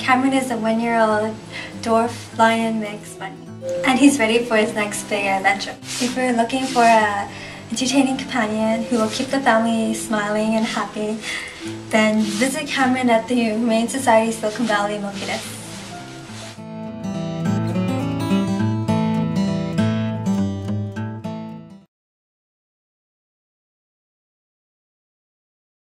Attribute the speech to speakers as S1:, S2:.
S1: Cameron is a 1-year-old dwarf lion mix bunny, and he's ready for his next big adventure. If you're looking for an entertaining companion who will keep the family smiling and happy, then visit Cameron at the Humane Society Silicon Valley, Milpitas.